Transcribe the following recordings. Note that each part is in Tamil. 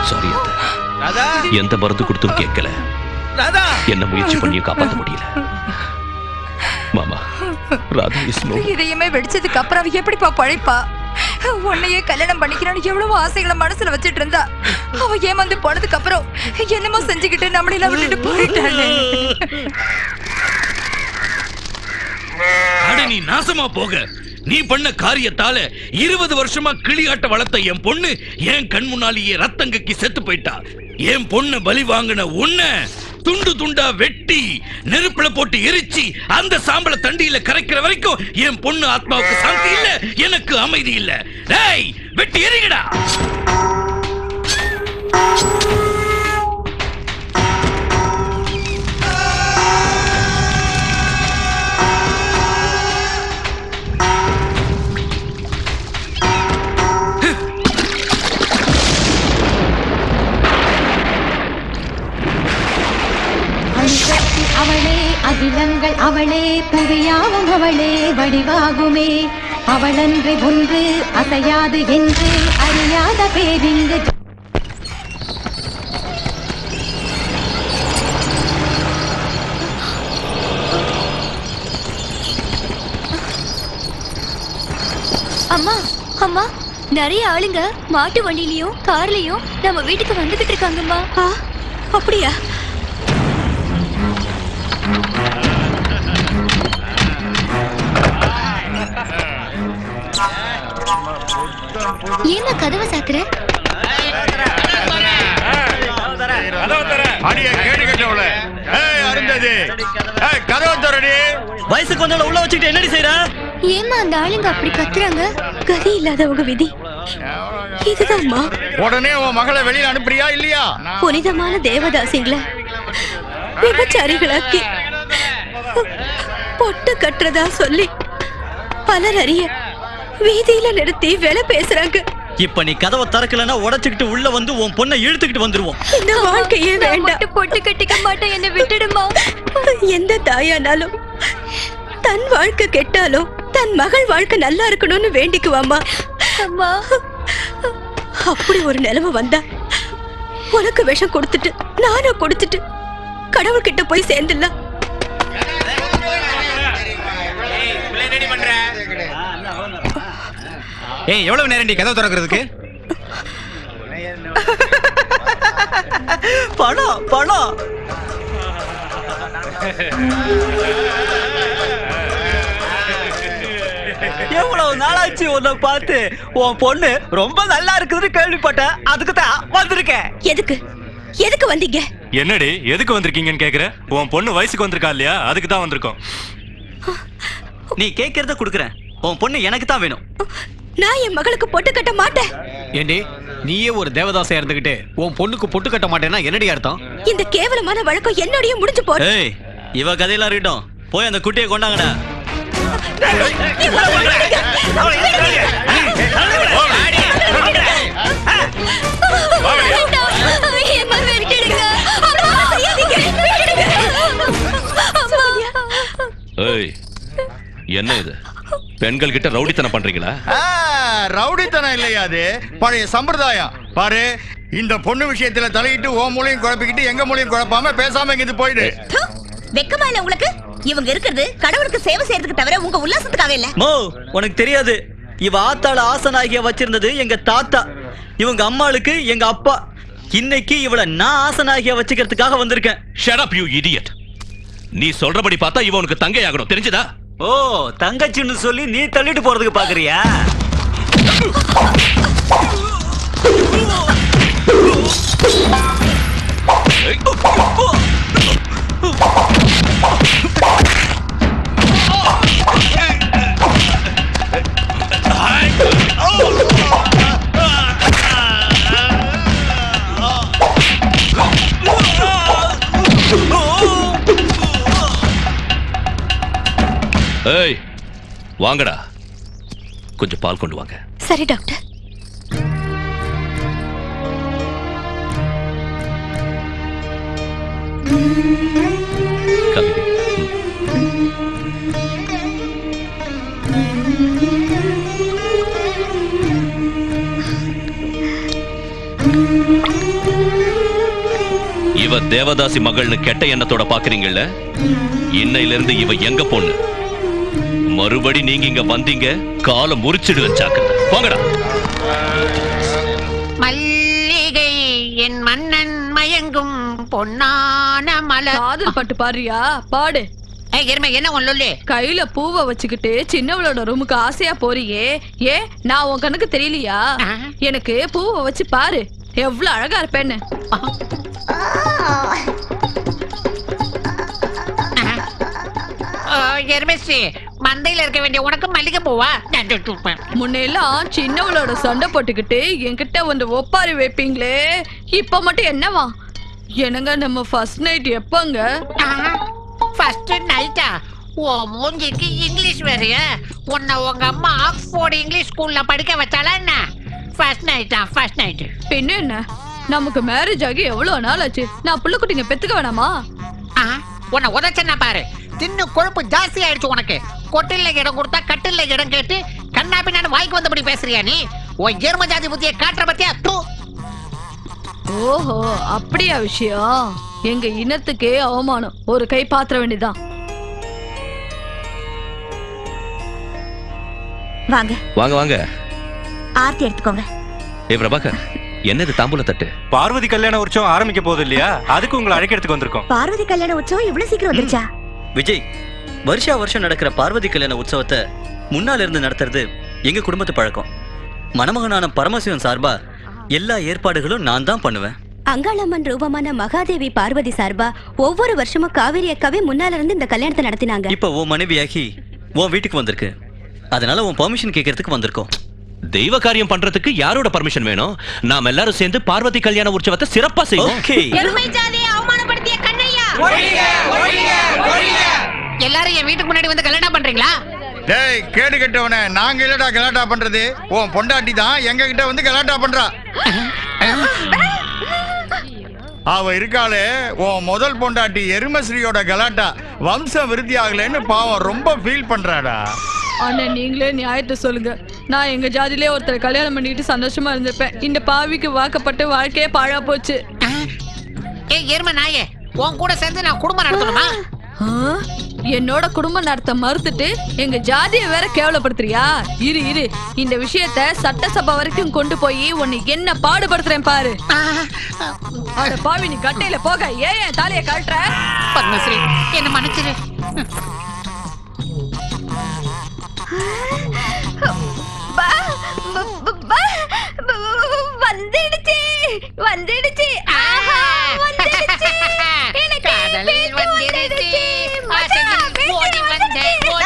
சாரி ராதா, எந்த மருந்து கொடுத்தும் கேட்கல. ராதா, என்ன முயற்சி பண்ணியும் காப்பாற்ற முடியல. மாமா, ராதா இதயமே வெடிச்சதுக்கு அப்புறம் அவ எப்படிப்பா பழைப்பா? உன்னையே கல்யாணம் பண்ணிக்கணும்னு எவ்வளவு ஆசைகளை மனசுல வச்சிட்டு இருந்தா. அவ ஏமாந்து போனதுக்கு அப்புறம் என்னமோ செஞ்சுக்கிட்டு நம்மளெல்லாம் விட்டுட்டு போயிட்டாளே. அட நீ நாசமா போக. நீ பண்ண காரியத்தால 20 வருஷமா கிளியாட்ட வளர்த்த என் பொண்ணு என் கண் முன்னாலேயே ரத்தங்கக்கி செத்து போயிட்டா. என் பொண்ணு பலி வாங்கின உன்னை துண்டு துண்டா வெட்டி நெருப்புல போட்டு எரிச்சு அந்த சாம்பல தண்டியில கரைக்கிற வரைக்கும் என் பொண்ணு ஆத்மாவுக்கு சாந்தி இல்ல, எனக்கு அமைதி இல்ல. டேய், வெட்டி எரிங்கடா. அவளே அகிலங்கள் அவளே புவியாவும் அவளே வடிவாகுமே. அவளன்று ஒன்று அசையாது என்று அறியாத பேரிங்கு. அம்மா அம்மா, நிறைய ஆளுங்க மாட்டு வண்டியிலயும் கார்லயும் நம்ம வீட்டுக்கு வந்துகிட்டு இருக்காங்கம்மா. அப்படியா? ஏமா கதவை சாத்துற? வயசுக்கு வந்தவள உள்ள வச்சுக்கிட்டு என்னடி செய்யற? ஏமா அந்த ஆளுங்க அப்படி கத்துறாங்க? கதி இல்லாதவங்க விதி இதுதான்மா. உடனே உன் மகளை வெளியில அனுப்புறியா இல்லையா? புனிதமான தேவதாசிங்களை விபச்சாரிகளாக்கி பொட்டு கட்டுறதா சொல்லி பலர் அறிய வீதியில நிறுத்தி வேலை பேசுறாங்க. இப்ப நீ கதவை திறக்கலன்னா உடைச்சுக்கிட்டு உள்ள வந்து உன் பொண்ணை இழுத்துக்கிட்டு வந்துருவோம். இந்த வாழ்க்கையே வேண்டாம். பொட்டு கட்டிக்க மாட்டேன், என்ன விட்டுடுமா. எந்த தாயானாலும் தன் வாழ்க்கை கெட்டாலும் தன் மகள் வாழ்க்கை நல்லா இருக்கணும்னு வேண்டிக்குவாமா. அம்மா, அப்படி ஒரு நிலைமை வந்தா உனக்கு விஷம் கொடுத்துட்டு நானும் கொடுத்துட்டு கடவுள்கிட்ட போய் சேர்ந்துடலாம். ஏய், எவ்வளவு நேரம் நீ கதவு திறக்கிறதுக்கு? பணம் பணம். எவ்வளவு நாளாச்சு உன்னை பார்த்து. உன் பொண்ணு ரொம்ப நல்லா இருக்குதுன்னு கேள்விப்பட்டேன், அதுக்கு தான் வந்திருக்கேன். எதுக்கு எதுக்கு வந்தீங்க? என்னடி எதுக்கு வந்திருக்கீங்கன்னு கேக்குற? உன் பொண்ணு வயசுக்கு வந்திருக்கா இல்லையா, அதுக்கு தான் வந்திருக்கோம். நீ கேட்கறத கொடுக்குறேன். உன் பொண்ணு எனக்கு தான் வேணும். நான் என் மகளுக்கு பொட்டு கட்ட மாட்டேன். ஏண்டி, நீயே ஒரு தேவதாசையா இருந்துகிட்டு உன் பொண்ணுக்கு பொட்டு கட்ட மாட்டேன்னா என்னடி அர்த்தம்? இந்த கேவலமான வழக்கம் என்னோடய முடிஞ்சு போச்சு. ஏய், இவ கதையெல்லாம் இருக்கட்டும், போய் அந்த குட்டியை கொண்டாங்கடா. என்ன இது, பெண்கள் கிட்ட ரவுடித்தனம் பண்றீங்களா? ரவுடித்தனம் இல்லையா, அது பழைய சம்பிரதாயம். பாரு, இந்த பொண்ணு விஷயத்துல தலையிட்டு ஓ மூலையும் குழப்பிக்கிட்டு எங்க மூலையும் குழப்பாம பேசாம இங்கிட்டு போயிடு. வெக்கமா இல்ல உங்களுக்கு? இவங்க இருக்கிறது கடவுளுக்கு சேவை செய்யறதுக்கு தவிர உங்க உல்லாசத்துக்காக இல்ல. மோ, உனக்கு தெரியாது, இவ ஆத்தாள ஆசனாகிய வச்சிருந்தது எங்க தாத்தா, இவங்க அம்மாளுக்கு எங்க அப்பா. இன்னைக்கு இவள நான் ஆசனாகிய வச்சுக்கிறதுக்காக வந்திருக்கேன். Shut up, you idiot. நீ சொல்றபடி பார்த்தா இவ உனக்கு தங்கை ஆகணும், தெரிஞ்சதா? ஓ, தங்கச்சின்னு சொல்லி நீ தள்ளிட்டு போறதுக்கு பாக்குறியா? ஏய், வாங்கடா, கொஞ்சம் பால் கொண்டு வாங்க. சரி டாக்டர். கவிதை, இவ தேவதாசி மகள்னு கெட்ட எண்ணத்தோட பாக்குறீங்கல்ல, இன்னையில இருந்து இவ எங்க பொண்ணு. மறுபடி நீங்க இங்க வந்தீங்க, காலை முறிச்சிடுவேன். ஜாக்கிரதை, போங்கடா. மல்லிகை என் மன்னன் மயங்கும் பொன்னான மலர். காதல் பாட்டு பாடுறியா? பாடு. என்ன ஒண்ணு கையில பூவை வச்சுக்கிட்டு சின்னவளோட ரூமுக்கு ஆசையா போறியே, ஏ நான் உன் கணக்கு தெரியலையா? எனக்கு பூவை வச்சு பாரு, எவ்வளவு அழகா இருப்பேன்னு. மந்தையில இருக்க வேண்டிய உனக்கு மல்லிகை பூவா? முன்னெல்லாம் சின்னவளோட சண்டை போட்டுக்கிட்டு என்கிட்ட வந்து ஒப்பாரி வைப்பீங்களே, இப்ப மட்டும் என்னவா? என்னங்க நம்ம ஃபர்ஸ்ட் நைட் எப்பங்க? ஃபர்ஸ்ட் நைட்டா? ஓ மூஞ்சிக்கு இங்கிலீஷ் வேறையா? உன்னை உங்க அம்மா ஆக்ஸ்போர்ட் இங்கிலீஷ் ஸ்கூல்ல படிக்க வச்சாலா என்ன? ஃபர்ஸ்ட் நைட்டா? ஃபர்ஸ்ட் நைட் பின்ன என்ன, நமக்கு மேரேஜ் ஆகி எவ்வளவு நாள் ஆச்சு? நான் புள்ள குட்டிங்க பெத்துக்க வேணாமா? உன்னை உதச்சன்னா பாரு, தின்னு கொழுப்பு ஜாஸ்தி ஆயிடுச்சு உனக்கு. கொட்டில்ல இடம் கொடுத்தா கட்டில்ல இடம் கேட்டு கண்ணா பின்னான்னு வாய்க்கு வந்தபடி பேசுறியா நீ? உன் எரும ஜாதி புத்திய காட்டுற பத்தியா? ஓஹோ, அப்படியா விஷயம்? எங்க இனத்துக்கே அவமானம். ஒரு கை பாத்திர வேண்டியதான். வாங்க வாங்க வாங்க, ஆர்த்தி எடுத்துக்கோங்க. ஏ பிரபாகர், என்னது தாம்பூல தட்டு? பார்வதி கல்யாண உற்சவம் ஆரம்பிக்க போகுது இல்லையா, அதுக்கு உங்களை அழைக்கிறதுக்கு வந்திருக்கோம். பார்வதி கல்யாண உற்சவம் இவ்வளவு சீக்கிரம் வந்துருச்சா? விஜய், வருஷம் நடக்கிற பார்வதி கல்யாண உற்சவத்தை முன்னால இருந்து நடத்துறது எங்க குடும்பத்து பழக்கம். மணமகனான பரமசிவன் சார்பா எல்லா ஏற்பாடுகளும் நான் தான் பண்ணுவேன். அங்காளம்மன் ரூபமான மகாதேவி பார்வதி சார்பா ஒவ்வொரு வருஷமும் காவிரி அக்காவே முன்னால இருந்து இந்த கல்யாணத்தை நடத்தினாங்க. இப்ப உன் மனைவியாகி உன் வீட்டுக்கு வந்திருக்கு, அதனால உன் பெர்மிஷன் கேட்கறதுக்கு வந்திருக்கோம். தெய்வ காரியம் பண்றதுக்கு யாரோட பர்மிஷன் வேணும்? நாம் எல்லாரும் சேர்ந்து பார்வதி கல்யாண உற்சவத்தை சிறப்பா செய்வோம். எருமை ஜாதியை அவமானப்படுத்திய கண்ணையா, எல்லாரும் என் வீட்டுக்கு முன்னாடி வந்து கல்யாணம் பண்றீங்களா? டேய் கேடு கட்டவனே, நாங்க இல்லடா கலாட்டா பண்றது, உன் பொண்டாட்டி தான் எங்க கிட்ட வந்து கலாட்டா பண்றா. அவ இருக்காளே உன் முதல் பொண்டாட்டி எருமஸ்ரீயோட கலாட்டா வம்ச விருத்தி ஆகலன்னு பாவம் ரொம்ப ஃபீல் பண்றாடா. அண்ணன் நீங்களே நியாயத்தை சொல்லுங்க. நான் எங்க ஜாதியிலே ஒருத்தர் கல்யாணம் பண்ணிட்டு சந்தோஷமா இருந்திருப்பேன். இந்த பாவிக்கு வாக்கப்பட்டு வாழ்க்கையே பாழா போச்சு. ஏ எருமை நாயே, உன் கூட சேர்ந்து நான் குடும்பம் நடத்தணுமா? என்னோட குடும்பம் நடத்த மறுத்துட்டு எங்க ஜாதியை வேற கேவலப்படுத்துறியா? இரு இரு, இந்த விஷயத்த சட்டசபை வரைக்கும் கொண்டு போய் உன்னை என்ன பாடுபடுத்துறேன் பாரு. அட பாவி, நீ கட்டையில போக ஏன் தாலிய கழட்டுற? பத்மஸ்ரீ என்ன மன்னிச்சிரு. வந்துடுச்சு வந்துடுச்சு, ஆஹா வந்துடுச்சு, எனக்கு காதலில் வந்துடுச்சு, ஆசையில் ஓடி வந்த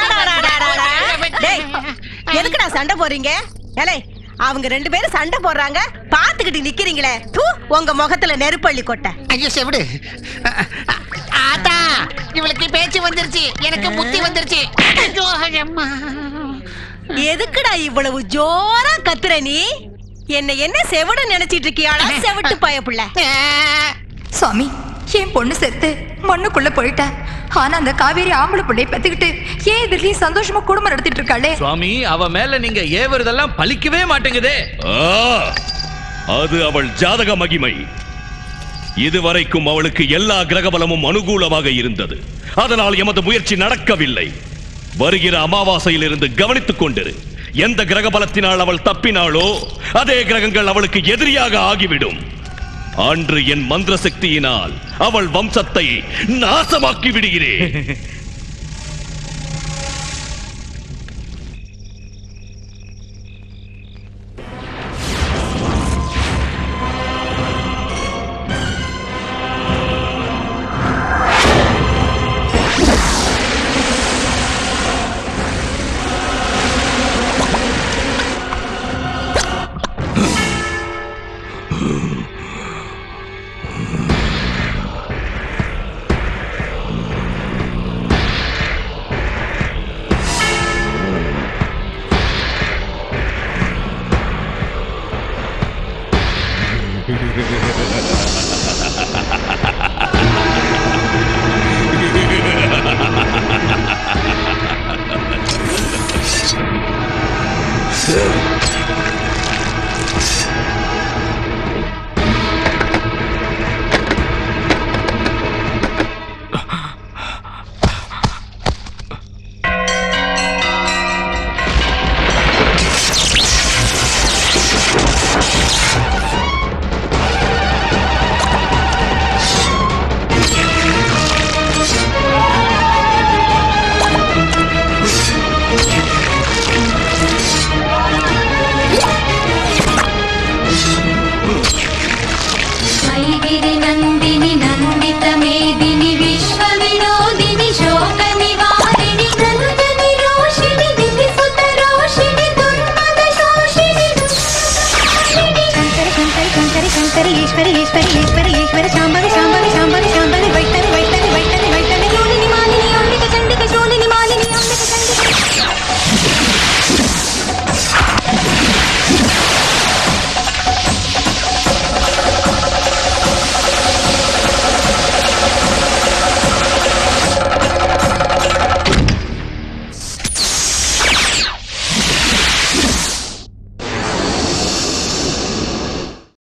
எதுக்கு நான் சண்டை போறீங்க? ஏலே, அவங்க ரெண்டு பேரும் சண்டை போடுறாங்க, பாத்துக்கிட்டு நிக்கிறீங்களே. தூ, உங்க முகத்துல நெருப்பள்ளி கொட்ட. ஐயோ செவிடு. ஆத்தா, இவளுக்கு பேச்சு வந்துருச்சு, எனக்கு புத்தி வந்துருச்சு. எதுக்குடா இவ்வளவு ஜோரா கத்துற நீ? என்ன செவிட நினைச்சிட்டு இருக்கியாடா செவிட்டு பயப்புள்ள? சுவாமி, என் பொண்ணு செத்து மண்ணுக்குள்ள போயிட்டா. ஆனா அந்த காவேரி ஆம்பளை பிள்ளை பெத்துக்கிட்டு ஏன் இதுலயும் சந்தோஷமா குடும்பம் நடத்திட்டு இருக்காளே. சுவாமி, அவ மேல நீங்க ஏவறதெல்லாம் பலிக்கவே மாட்டேங்குதே. அது அவள் ஜாதக மகிமை. இதுவரைக்கும் அவளுக்கு எல்லா கிரகபலமும் அனுகூலமாக இருந்தது. அதனால் எமது முயற்சி நடக்கவில்லை. வருகிற அமாவாசையிலிருந்து கவனித்துக் கொண்டிரு. எந்த கிரகபலத்தினால் அவள் தப்பினாளோ அதே கிரகங்கள் அவளுக்கு எதிரியாக ஆகிவிடும். அன்று என் மந்திர சக்தியினால் அவள் வம்சத்தை நாசமாக்கி விடுகிறேன். Yeah.